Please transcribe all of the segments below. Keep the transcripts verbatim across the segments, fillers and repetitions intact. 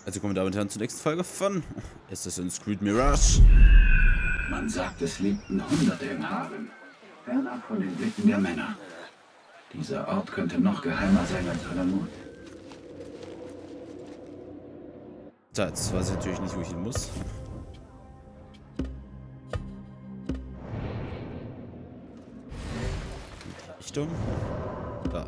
Also kommen wir damit her zur nächsten Folge von Assassin's Creed Mirage. Man sagt, es lebten Hunderte im Harem, fernab von den Blicken der Männer. Dieser Ort könnte noch geheimer sein als Alamut. So, jetzt weiß ich natürlich nicht, wo ich hin muss. Die Richtung. Da.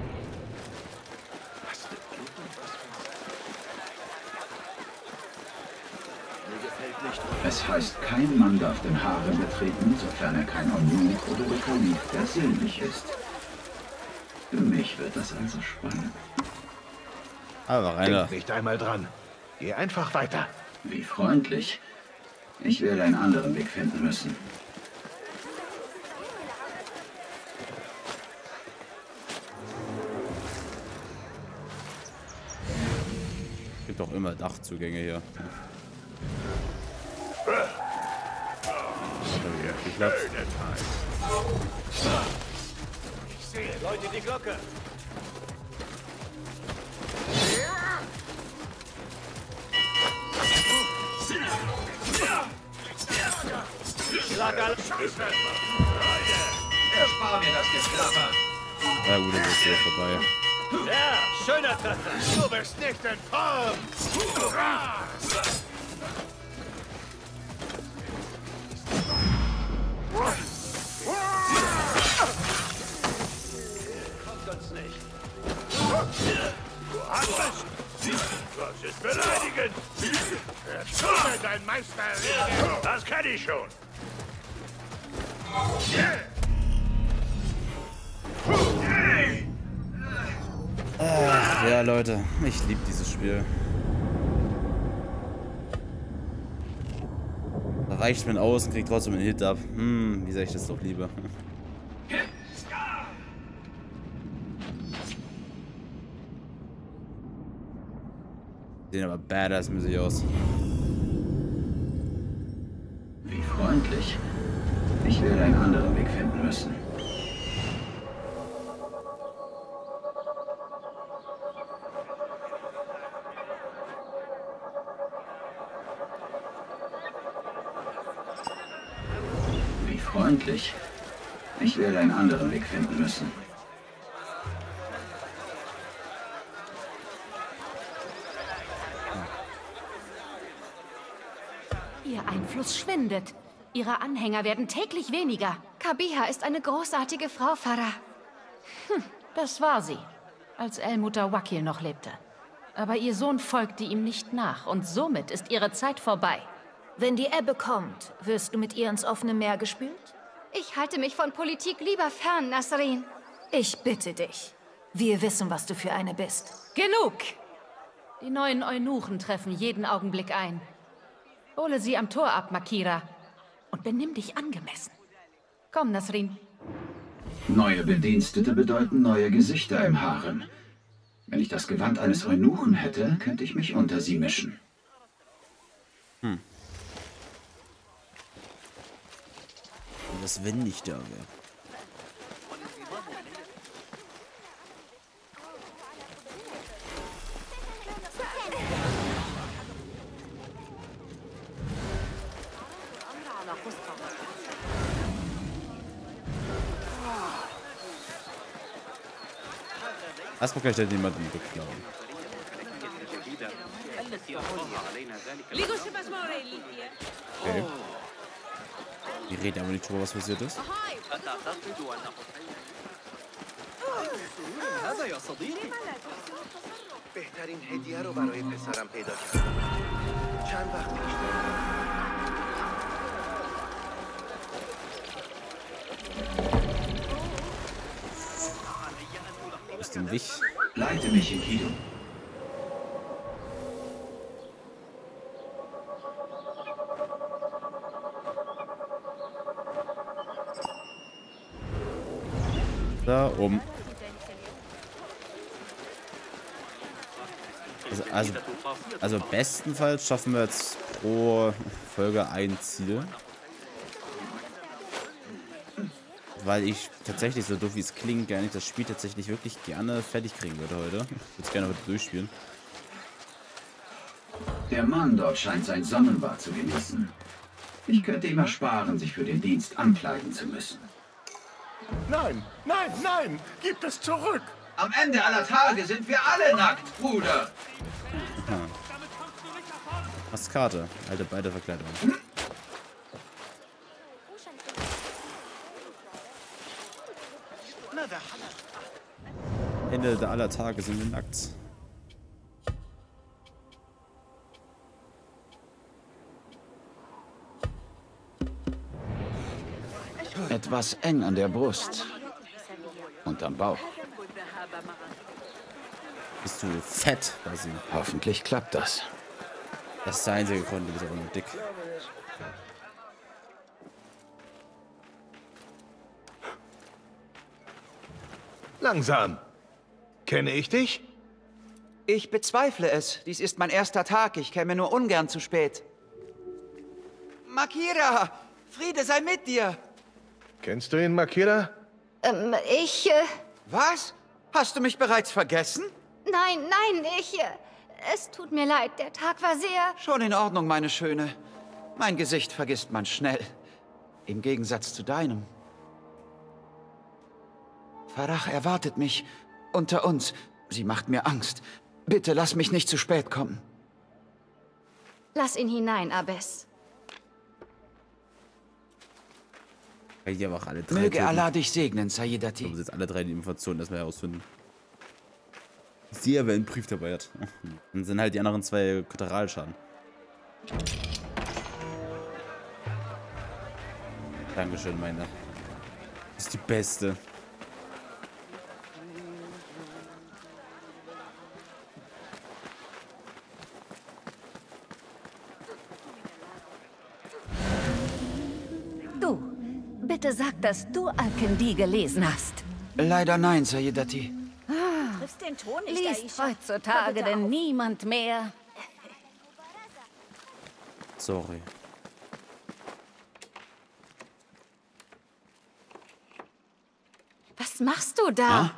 Es heißt, kein Mann darf den Harem betreten, sofern er kein Eunuch oder der Kalif persönlich ist. Für mich wird das also spannend. Aber Rainer. Denk nicht einmal dran. Geh einfach weiter. Wie freundlich. Ich werde einen anderen Weg finden müssen. Es gibt auch immer Dachzugänge hier. Ich glaube. Ich sehe Leute, die Glocke. Schlag alle Scheiße. Erspar mir das Geklapper. Ja gut, das ist hier vorbei. Ja, schöner Treffer. Du bist nicht in Form. Kommt uns nicht. Du hast es. Das ist beleidigend. Erzähle dein Meister reden. Das kann ich schon. Ach, ja, Leute, ich liebe dieses Spiel. Da reicht mir aus und kriegt trotzdem einen Hit ab. Hm, wie sehr ich das doch liebe. Sehen aber badass mäßig aus. Wie freundlich. Ich werde einen anderen Weg finden müssen. Wie freundlich. Ich werde einen anderen Weg finden müssen. Ihr Einfluss schwindet. Ihre Anhänger werden täglich weniger. Kabiha ist eine großartige Frau, Farah. Hm, das war sie, als El-Mutawakil noch lebte. Aber ihr Sohn folgte ihm nicht nach und somit ist ihre Zeit vorbei. Wenn die Ebbe kommt, wirst du mit ihr ins offene Meer gespült? Ich halte mich von Politik lieber fern, Nasrin. Ich bitte dich. Wir wissen, was du für eine bist. Genug! Die neuen Eunuchen treffen jeden Augenblick ein. Hole sie am Tor ab, Makira. Und benimm dich angemessen. Komm, Nasrin. Neue Bedienstete bedeuten neue Gesichter im Harem. Wenn ich das Gewand eines Eunuchen hätte, könnte ich mich unter sie mischen. Hm. Was, wenn ich da wäre? Erstmal kann ich da niemanden beklauen. Okay. Die reden aber nicht drüber, was passiert ist. Aus dem Weg. Leite mich, Enkidu. Da oben. Also, also, also bestenfalls schaffen wir jetzt pro Folge ein Ziel. Weil ich tatsächlich, so doof wie es klingt, gar nicht das Spiel tatsächlich wirklich gerne fertig kriegen würde heute. Ich würde es gerne heute durchspielen. Der Mann dort scheint sein Sonnenbad zu genießen. Ich könnte ihm ersparen, sich für den Dienst ankleiden zu müssen. Nein, nein, nein! Gib es zurück! Am Ende aller Tage sind wir alle nackt, Bruder! Maskate. Alte beide Verkleidung. Ende aller Tage sind wir nackt. Etwas eng an der Brust. Und am Bauch. Bist du fett, quasi? Hoffentlich klappt das. Das ist der einzige Grund, du bist auch nur dick. Langsam. Kenne ich dich? Ich bezweifle es. Dies ist mein erster Tag. Ich käme nur ungern zu spät. Makira! Friede sei mit dir! Kennst du ihn, Makira? Ähm, ich, äh, Was? Hast du mich bereits vergessen? nein, nein, ich, äh, es tut mir leid, der Tag war sehr... Schon in Ordnung, meine Schöne. Mein Gesicht vergisst man schnell. Im Gegensatz zu deinem. Farah erwartet mich. Unter uns. Sie macht mir Angst. Bitte lass mich nicht zu spät kommen. Lass ihn hinein, Abbes. Kann ich aber auch alle drei Möge töten. Allah dich segnen, Ich Sayyidati. muss jetzt alle drei die Informationen erstmal herausfinden. Ich sehe, wer einen Brief dabei hat. Dann sind halt die anderen zwei Kollateralschaden. Dankeschön, meine. Das ist die beste. Du, bitte sag, dass du Al-Kindi gelesen hast. Leider nein, Sayyidati. Triffst den Ton nicht, Liest Aisha. heutzutage Hör bitte denn auf. niemand mehr. Sorry. Was machst du da?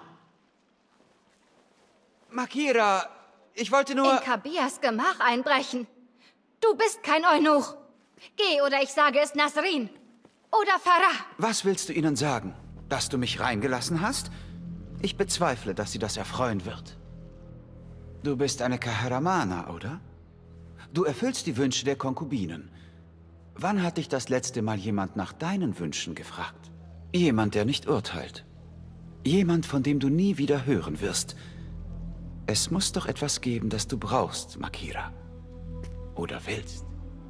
Makira, ich wollte nur... In Kabias Gemach einbrechen. Du bist kein Eunuch. Geh, oder ich sage es Nasrin. Oder Farah. Was willst du ihnen sagen? Dass du mich reingelassen hast? Ich bezweifle, dass sie das erfreuen wird. Du bist eine Kahramanah, oder? Du erfüllst die Wünsche der Konkubinen. Wann hat dich das letzte Mal jemand nach deinen Wünschen gefragt? Jemand, der nicht urteilt. Jemand, von dem du nie wieder hören wirst. Es muss doch etwas geben, das du brauchst, Makira. Oder willst.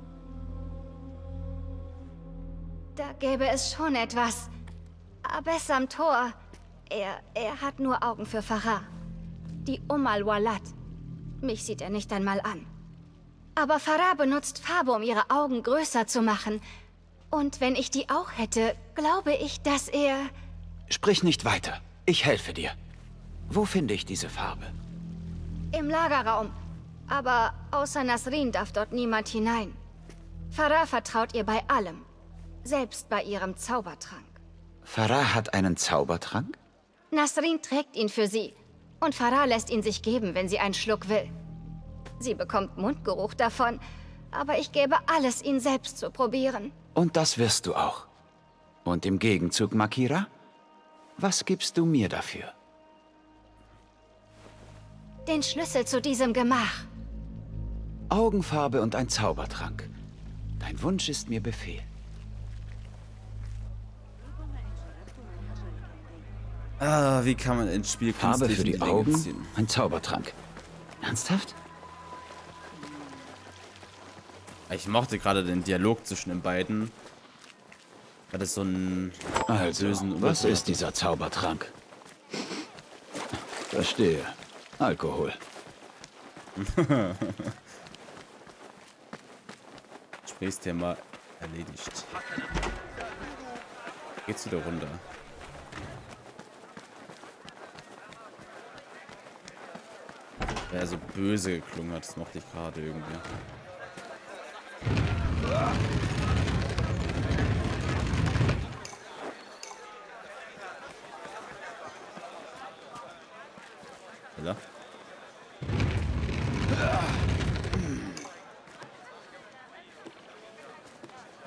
Da gäbe es schon etwas. Abbes am Tor. Er, er hat nur Augen für Farah. Die Umm al-Walad. Mich sieht er nicht einmal an. Aber Farah benutzt Farbe, um ihre Augen größer zu machen. Und wenn ich die auch hätte, glaube ich, dass er... Sprich nicht weiter. Ich helfe dir. Wo finde ich diese Farbe? Im Lagerraum. Aber außer Nasrin darf dort niemand hinein. Farah vertraut ihr bei allem. Selbst bei ihrem Zaubertrank. Farah hat einen Zaubertrank? Nasrin trägt ihn für sie. Und Farah lässt ihn sich geben, wenn sie einen Schluck will. Sie bekommt Mundgeruch davon. Aber ich gebe alles, ihn selbst zu probieren. Und das wirst du auch. Und im Gegenzug, Makira? Was gibst du mir dafür? Den Schlüssel zu diesem Gemach. Augenfarbe und ein Zaubertrank. Dein Wunsch ist mir Befehl. Ah, wie kann man ins Spiel Farbe künstlich für in die Länge Augen, ziehen? ein Zaubertrank. Ernsthaft? Ich mochte gerade den Dialog zwischen den beiden. Weil das so ein... Also, bösen was Überton ist dieser Zaubertrank? Verstehe. Alkohol. Gesprächsthema erledigt. Geht's wieder runter. Wer er so böse geklungen hat, das mochte ich gerade irgendwie. Oder?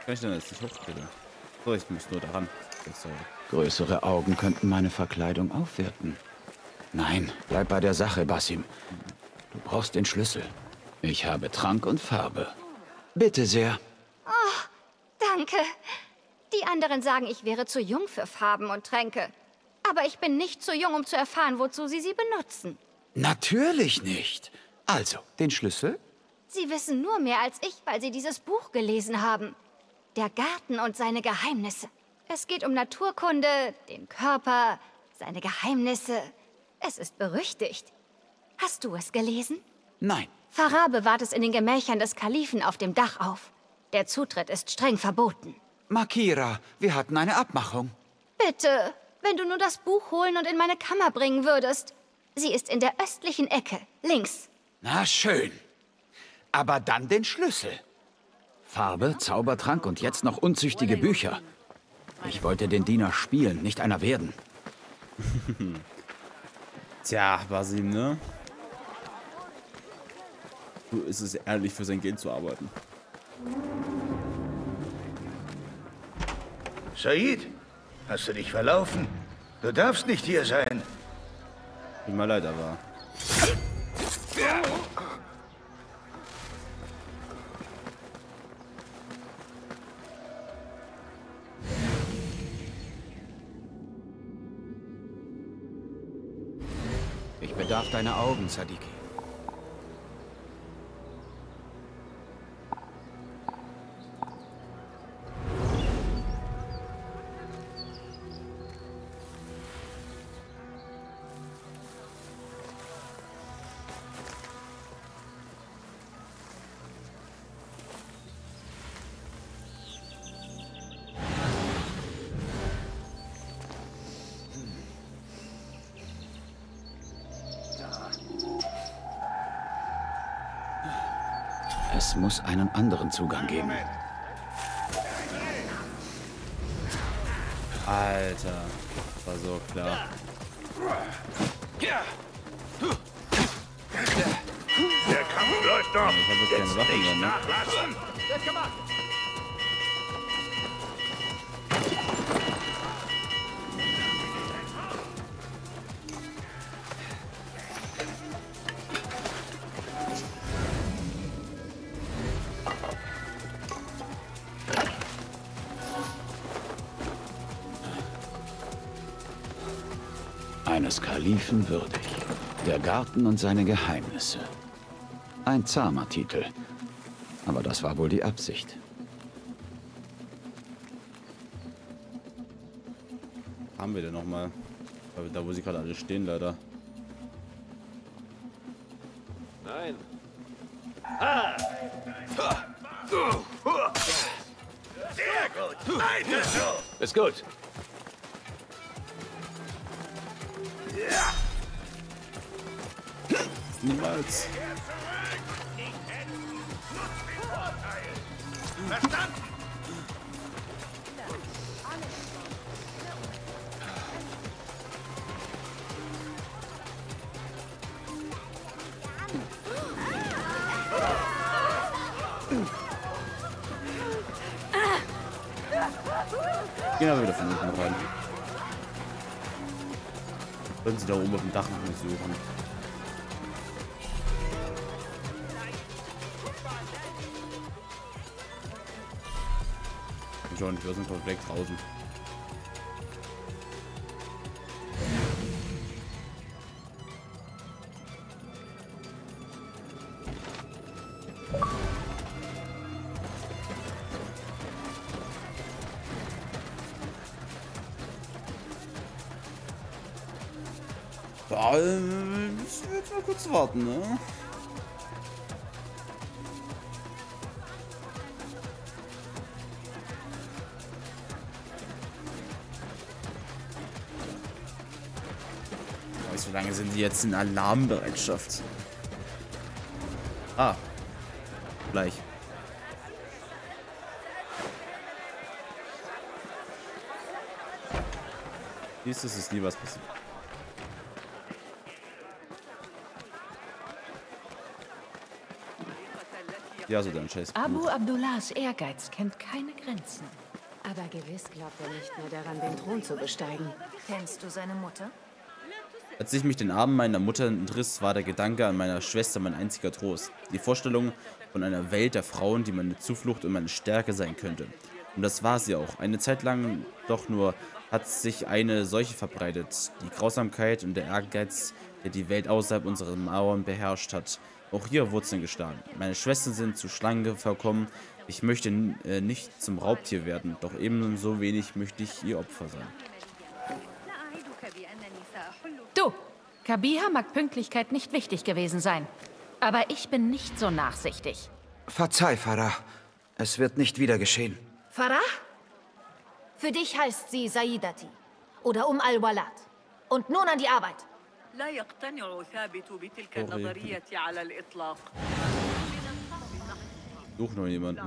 Kann ich denn jetzt nicht hochkriegen? So, ich muss nur daran. Größere Augen könnten meine Verkleidung aufwerten. Nein, bleib bei der Sache, Basim. Du brauchst den Schlüssel. Ich habe Trank und Farbe. Bitte sehr. Oh, danke. Die anderen sagen, ich wäre zu jung für Farben und Tränke. Aber ich bin nicht zu jung, um zu erfahren, wozu sie sie benutzen. Natürlich nicht. Also, den Schlüssel? Sie wissen nur mehr als ich, weil sie dieses Buch gelesen haben. Der Garten und seine Geheimnisse. Es geht um Naturkunde, den Körper, seine Geheimnisse. Es ist berüchtigt. Hast du es gelesen? Nein. Farah bewahrt es in den Gemächern des Kalifen auf dem Dach auf. Der Zutritt ist streng verboten. Makira, wir hatten eine Abmachung. Bitte, wenn du nur das Buch holen und in meine Kammer bringen würdest. Sie ist in der östlichen Ecke, links. Na schön. Aber dann den Schlüssel. Farbe, Zaubertrank und jetzt noch unzüchtige Bücher. Ich wollte den Diener spielen, nicht einer werden. Tja, Basim, ne? Du ist es ehrlich, für sein Geld zu arbeiten. Said, hast du dich verlaufen? Du darfst nicht hier sein. Tut mir leid, aber... Ich bedarf deiner Augen, Sadiki. Es muss einen anderen Zugang geben. Alter, war so klar. Der Kampf läuft noch. Ich habe jetzt keine Waffen mehr, ne? Nachlassen. Eines Kalifen würdig. Der Garten und seine Geheimnisse. Ein zahmer Titel. Aber das war wohl die Absicht. Haben wir denn noch mal? Da, wo sie gerade alle stehen, leider. Nein. Ah. Sehr gut. Weiter so. Ist gut. Ja. Niemals. Verstanden? Gehen wir wieder von unten rein. Können sie da oben auf dem Dach noch nicht suchen. Schon, wir sind komplett draußen. Ja, müssen wir jetzt mal kurz warten, ne? Wie lange sind die jetzt in Alarmbereitschaft? Ah, gleich. Siehst du, es ist nie was passiert. Ja, so dein scheiß Buch. Abu Abdullahs Ehrgeiz kennt keine Grenzen. Aber gewiss glaubt er nicht mehr daran, den Thron zu besteigen. Kennst du seine Mutter? Als ich mich den Arm meiner Mutter entriss, war der Gedanke an meiner Schwester mein einziger Trost. Die Vorstellung von einer Welt der Frauen, die meine Zuflucht und meine Stärke sein könnte. Und das war sie auch. Eine Zeit lang doch nur hat sich eine Seuche verbreitet. Die Grausamkeit und der Ehrgeiz, der die Welt außerhalb unserer Mauern beherrscht hat. Auch hier Wurzeln geschlagen. Meine Schwestern sind zu Schlange verkommen. Ich möchte äh, nicht zum Raubtier werden, doch ebenso wenig möchte ich ihr Opfer sein. Du, Kabiha mag Pünktlichkeit nicht wichtig gewesen sein. Aber ich bin nicht so nachsichtig. Verzeih, Farah. Es wird nicht wieder geschehen. Farah? Für dich heißt sie Saidati. Oder Um al-Walad. Und nun an die Arbeit. لا يقتنع ثابت بتلك النظرية على الإطلاق. Such nur jemanden.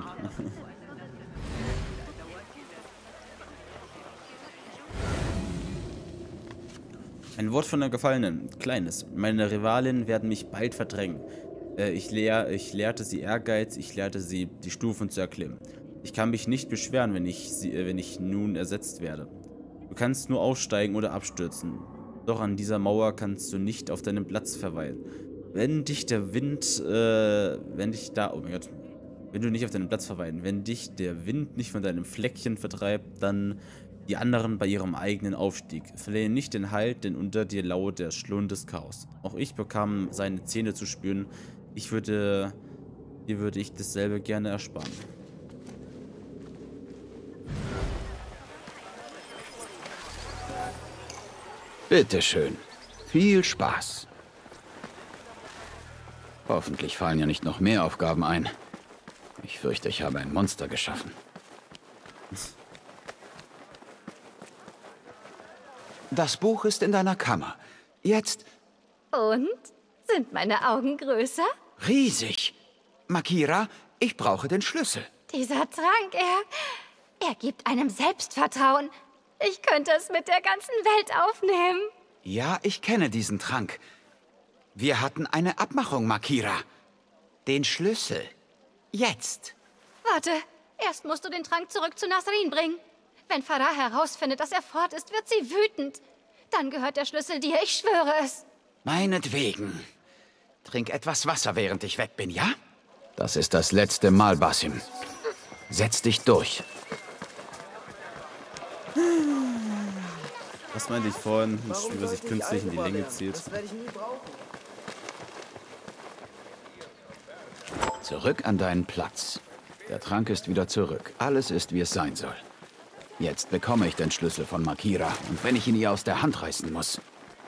Ein Wort von der Gefallenen. Kleines. Meine Rivalinnen werden mich bald verdrängen. Äh, ich, lehr, ich lehrte sie Ehrgeiz, ich lehrte sie, die Stufen zu erklimmen. Ich kann mich nicht beschweren, wenn ich, sie, äh, wenn ich nun ersetzt werde. Du kannst nur aufsteigen oder abstürzen. Doch an dieser Mauer kannst du nicht auf deinem Platz verweilen. Wenn dich der Wind, äh, wenn dich da, oh mein Gott, wenn du nicht auf deinem Platz verweilen, wenn dich der Wind nicht von deinem Fleckchen vertreibt, dann die anderen bei ihrem eigenen Aufstieg. Verliere nicht den Halt, denn unter dir lauert der Schlund des Chaos. Auch ich bekam seine Zähne zu spüren. Ich würde, hier würde ich dasselbe gerne ersparen. Bitteschön. Viel Spaß. Hoffentlich fallen ja nicht noch mehr Aufgaben ein. Ich fürchte, ich habe ein Monster geschaffen. Das Buch ist in deiner Kammer. Jetzt... Und? Sind meine Augen größer? Riesig. Makira, ich brauche den Schlüssel. Dieser Trank, er... er gibt einem Selbstvertrauen. Ich könnte es mit der ganzen Welt aufnehmen. Ja, ich kenne diesen Trank. Wir hatten eine Abmachung, Makira. Den Schlüssel. Jetzt. Warte, erst musst du den Trank zurück zu Nasrin bringen. Wenn Farah herausfindet, dass er fort ist, wird sie wütend. Dann gehört der Schlüssel dir, ich schwöre es. Meinetwegen. Trink etwas Wasser, während ich weg bin, ja? Das ist das letzte Mal, Basim. Setz dich durch. Was meinte ich vorhin? Das Spiel, was sich künstlich in die Länge zieht. Zurück an deinen Platz. Der Trank ist wieder zurück. Alles ist, wie es sein soll. Jetzt bekomme ich den Schlüssel von Makira. Und wenn ich ihn ihr aus der Hand reißen muss.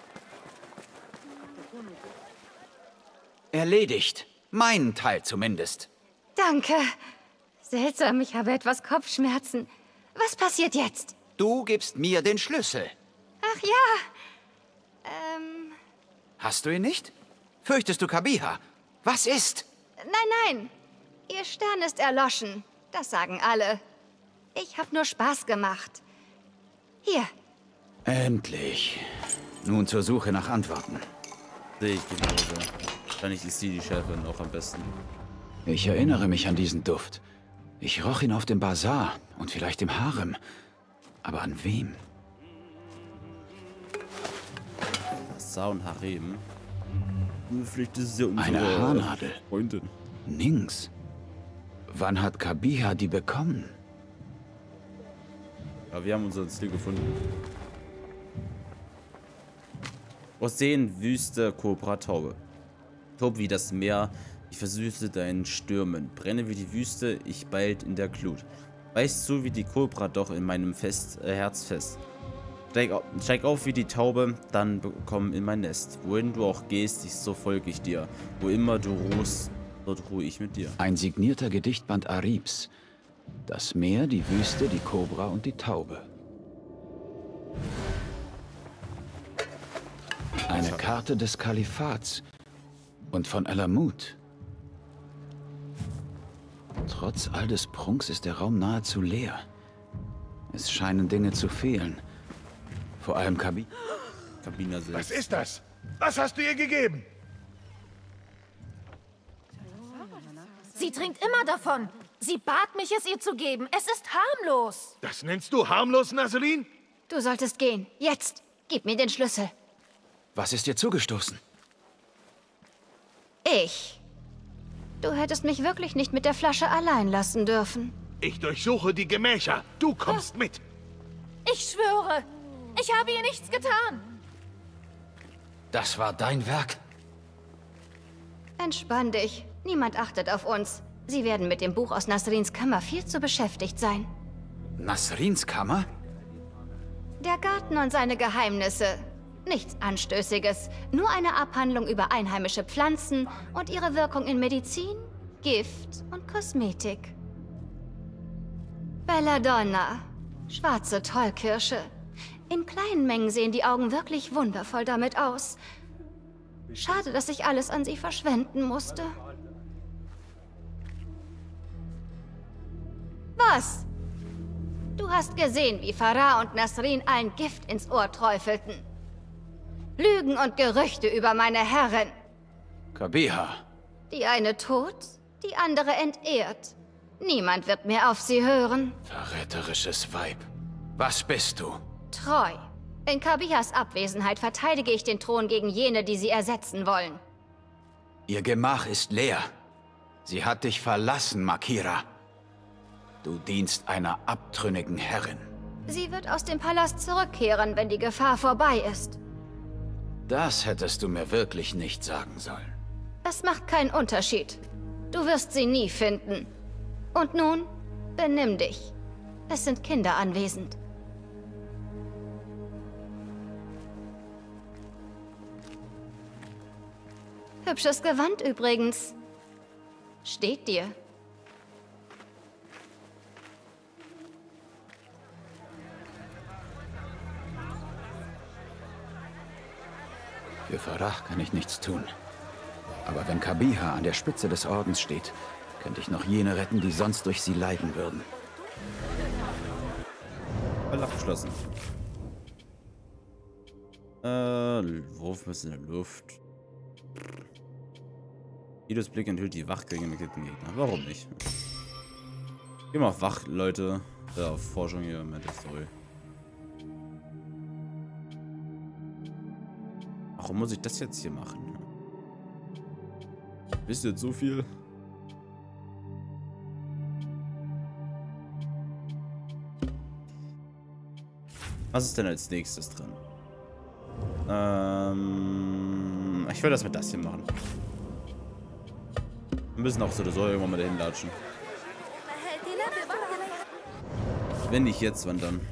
Erledigt. Meinen Teil zumindest. Danke. Seltsam, ich habe etwas Kopfschmerzen. Was passiert jetzt? Du gibst mir den Schlüssel. Ach ja. Ähm... Hast du ihn nicht? Fürchtest du Kabiha? Was ist? Nein, nein. Ihr Stern ist erloschen. Das sagen alle. Ich habe nur Spaß gemacht. Hier. Endlich. Nun zur Suche nach Antworten. Sehe ich genauso. Wahrscheinlich ist sie die Chefin auch am besten. Ich erinnere mich an diesen Duft. Ich roch ihn auf dem Bazar und vielleicht im Harem. Aber an wem? Bazar und Harem? Vielleicht ist es ja unsere Eine Haarnadel. Freundin. Nings. Wann hat Kabiha die bekommen? Ja, wir haben unser Ziel gefunden. Aussehen, Wüste, Kobra, Taube. Tob wie das Meer, ich versüße deinen Stürmen. Brenne wie die Wüste, ich bald in der Glut. Beiß zu wie die Kobra, doch in meinem fest, äh, Herz fest. Steig auf, steig auf wie die Taube, dann komm in mein Nest. Wohin du auch gehst, ich, so folge ich dir. Wo immer du ruhst, dort ruhe ich mit dir. Ein signierter Gedichtband Aribs. Das Meer, die Wüste, die Kobra und die Taube. Eine Karte des Kalifats und von Alamut. Trotz all des Prunks ist der Raum nahezu leer. Es scheinen Dinge zu fehlen. Vor allem Kabi... Kabina selbst. Was ist das? Was hast du ihr gegeben? Sie trinkt immer davon. Sie bat mich, es ihr zu geben. Es ist harmlos. Das nennst du harmlos, Nasrin? Du solltest gehen. Jetzt. Gib mir den Schlüssel. Was ist dir zugestoßen? Ich. Du hättest mich wirklich nicht mit der Flasche allein lassen dürfen. Ich durchsuche die Gemächer. Du kommst mit. Ich schwöre, ich habe ihr nichts getan. Das war dein Werk? Entspann dich. Niemand achtet auf uns. Sie werden mit dem Buch aus Nasrins Kammer viel zu beschäftigt sein. Nasrins Kammer? Der Garten und seine Geheimnisse. Nichts Anstößiges. Nur eine Abhandlung über einheimische Pflanzen und ihre Wirkung in Medizin, Gift und Kosmetik. Belladonna. Schwarze Tollkirsche. In kleinen Mengen sehen die Augen wirklich wundervoll damit aus. Schade, dass ich alles an sie verschwenden musste. Was? Du hast gesehen, wie Farah und Nasrin allen Gift ins Ohr träufelten. Lügen und Gerüchte über meine Herrin. Kabiha. Die eine tot, die andere entehrt. Niemand wird mehr auf sie hören. Verräterisches Weib. Was bist du? Treu. In Kabihas Abwesenheit verteidige ich den Thron gegen jene, die sie ersetzen wollen. Ihr Gemach ist leer. Sie hat dich verlassen, Makira. Du dienst einer abtrünnigen Herrin. Sie wird aus dem Palast zurückkehren, wenn die Gefahr vorbei ist. Das hättest du mir wirklich nicht sagen sollen. Es macht keinen Unterschied. Du wirst sie nie finden. Und nun, benimm dich. Es sind Kinder anwesend. Hübsches Gewand übrigens. Steht dir. Für Farah kann ich nichts tun. Aber wenn Kabiha an der Spitze des Ordens steht, könnte ich noch jene retten, die sonst durch sie leiden würden. Fall abgeschlossen. Äh, Wurf in der Luft. Jedes Blick enthüllt die Wachgänge mit Gegner. Warum nicht? Geh mal auf Wach, Leute. Ja, auf Forschung hier mit der Story. Warum muss ich das jetzt hier machen? Wisst ihr jetzt so viel? Was ist denn als nächstes drin? Ähm, ich will das mit das hier machen. Wir müssen auch so oder so irgendwann mal dahin latschen. Wenn nicht jetzt, wann dann?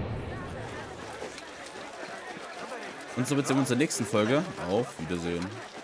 Und somit sehen wir uns in der nächsten Folge. Auf Wiedersehen.